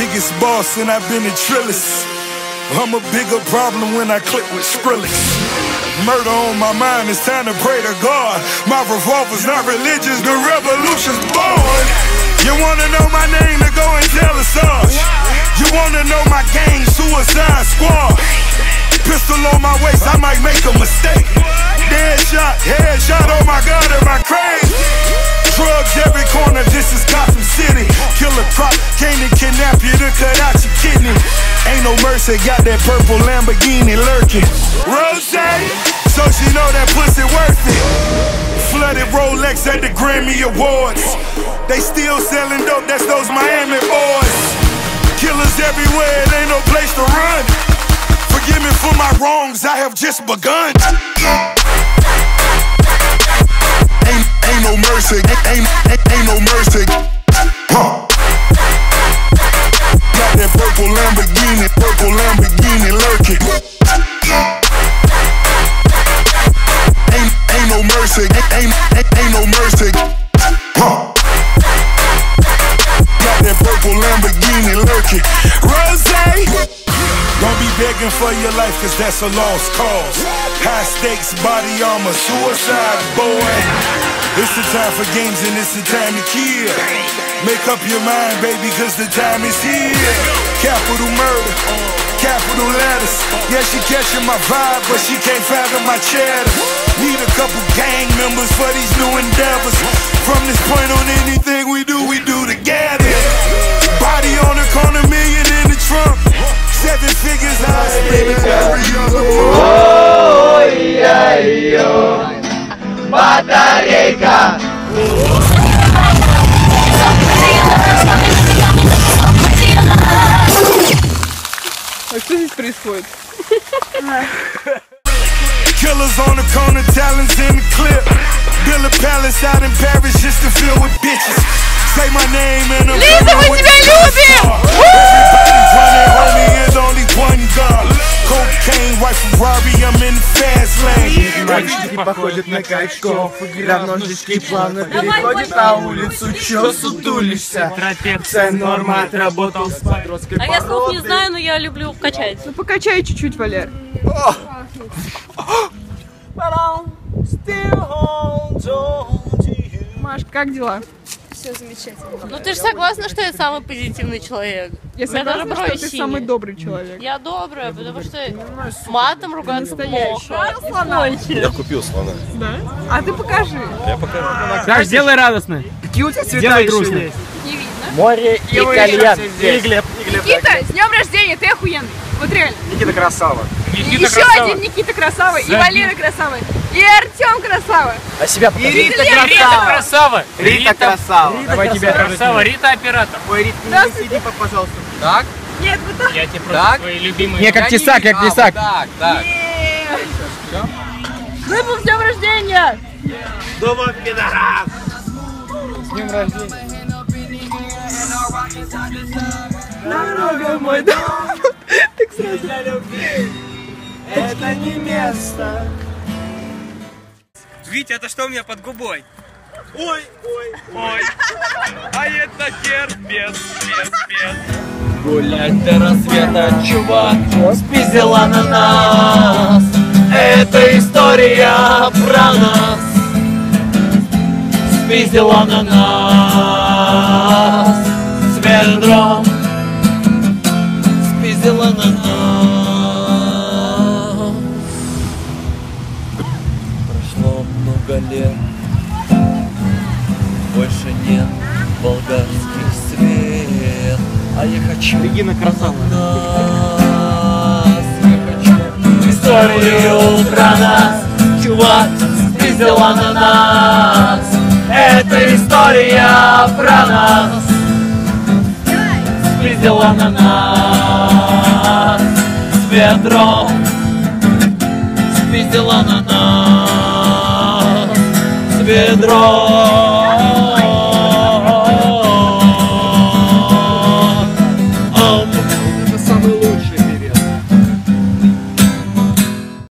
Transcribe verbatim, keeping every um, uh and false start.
biggest boss and I've been a Trillis. I'm a bigger problem when I click with Skrillex. Murder on my mind, it's time to pray to God. My revolver's not religious, the revolution's born. You wanna know my name, to go and tell us Sarge. You wanna know my gang, Suicide Squad. Pistol on my waist, I might make a mistake. Dead shot, headshot, oh my God, am I crazy? Drugs every corner, this is Gotham City. Killer crop, came to kidnap you to cut out your kidney. Ain't no mercy, got that purple Lamborghini lurking. Rose, so she know that pussy worth it. Flooded Rolex at the Grammy Awards. They still selling dope, that's those Miami boys. Killers everywhere, it ain't no place to run. Forgive me for my wrongs, I have just begun. Ain't, ain't no mercy, ain't, ain't, ain't no mercy. Huh. Got that purple Lamborghini, purple Lamborghini lurking. Ain't, ain't no mercy, ain't, ain't, ain't no mercy. Huh. Got that purple Lamborghini lurking. Rose, don't be begging for your life, cause that's a lost cause. High stakes, body armor, suicide, boy. It's the time for games and it's the time to kill. Make up your mind, baby, cause the time is here. Capital murder, capital letters. Yeah, she catching my vibe, but she can't fathom my cheddar. Need a couple gang members for these new endeavors. From this point on, anything we do, we do together. Body on the corner, million in the trunk. Seven figures, I spend every other month. Oh, yeah, yo, батарейка. А что здесь происходит? Killers on the corner, talents in the clip. Build a palace out in Paris just to fill with bitches. Say my name and I'm Лиза, мы тебя любим! Мальчики походят на качков, равно ножички плавно переходят на улицу. Чё сутулишься? Вся норма отработал с подросткой. А я слов не знаю, но я люблю качать. Ну покачай чуть-чуть, Валер. Маш, как дела? Все замечательно. Ну ты же согласна, что я самый позитивный человек? Я согласна, что ты самый добрый человек. Я добрая, потому что матом ругаться плохо. Я купил слона. Да? А ты покажи. Я покажу. Саш, сделай радостно. Какие у тебя цвета Сделай грустно. Не видно. Море и кальян. И Глеб. Никита, с днем рождения, ты охуенный. Вот реально. Никита красава. Никита Еще красава. Один Никита красава, и Валера красава, и Артем красава. А себя покажи. И Рита Рита красава. красава. Рита красава. Давай тебя красава. Рита оператор. Ой, Рит, не сиди, пожалуйста. Так? Нет, вот так. Я тебе просто твои любимые. Не, как тесак, как тесак. Так, так. Выпал с днем рождения! Дома пидорас! С днем рождения. Дорога в мой дом. Так сразу. Это не место. Витя, это что у меня под губой? Ой, ой, ой. А это терпец, пец, пец. Гулять до рассвета, чувак, спиздила на нас. Это история про нас. Спиздила на нас. С ведром. Спиздила на нас. Прошло много лет. Больше нет болгарских свет. А я хочу Регина красава. Я хочу историю про нас. Чувак, спиздила на нас. Это история про нас. Спиздила на нас. С ведром. Спиздила на нас. С ведром.